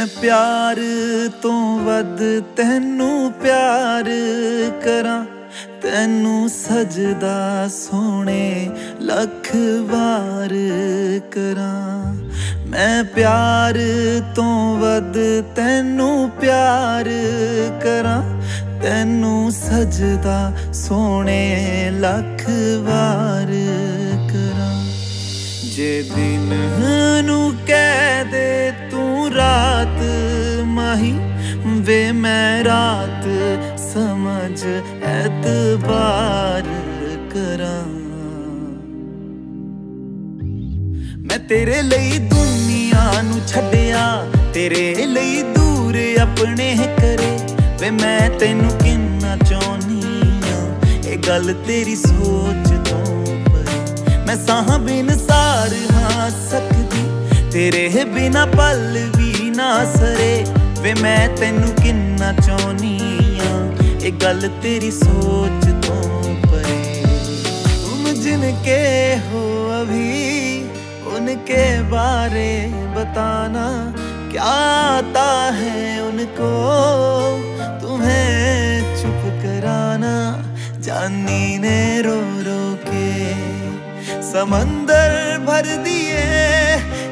मैं प्यार तो वध तैनू प्यार करा, तैनू सजदा सोने लख बार करा। मैं प्यार तो वध तैनू प्यार करा, तैनू सजदा सोने लख बार करा। जे दिन नू कह दे तू रात माही, वे मैं रात समझ एतबार करा। मैं तेरे लई दुनिया नू छड्डिया, तेरे लई दूर अपने करे। वे मैं तेनू किन्ना चाहनी आ, ये गल तेरी सोच तो परे। मैं साह बिन सार हाँ सकदी, तेरे बिना पल भी ना सरे। वे मैं तेनू किन्ना चाहनी आ, ये गल तेरी सोच तो परे। तुम जिनके हो अभी उनके बारे बताना, क्या आता है उनको तुम्हें चुप कराना। जानी ने रो रो के समंदर भर दिए,